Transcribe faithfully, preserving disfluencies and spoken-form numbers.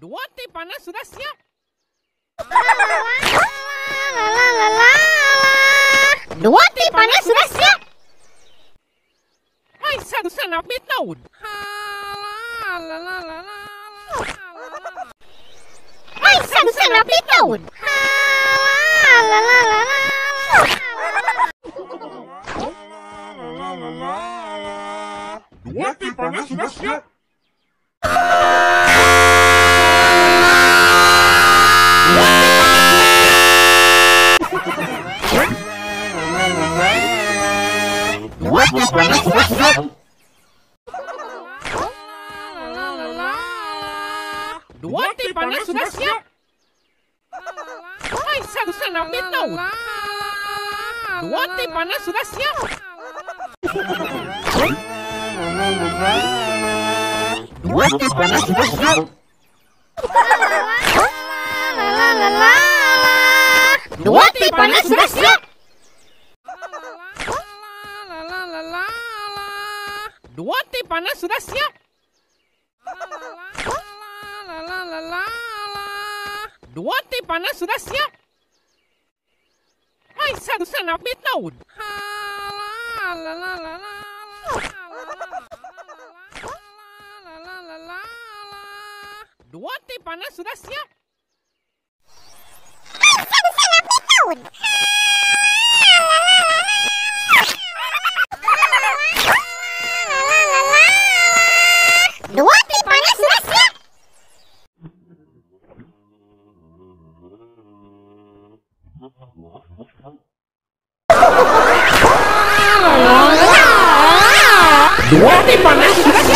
Dua teh panas sudah siap. Dua teh panas sudah siap. Hai satu sana tahun. Hai satu sana tahun. Dua teh panas sudah siap. Dua teh panas sudah siap. Dua teh panas sudah siap. Hai satu sana tahun. Dua teh panas sudah siap. Dua teh panas sudah siap. Dua teh panas sudah siap. Dua teh panas sudah siap. Dua teh panas sudah siap. Hai satu sana tahun. Dua teh panas sudah siap. Dua teh panas sudah siap. Dua teh panas sudah siap.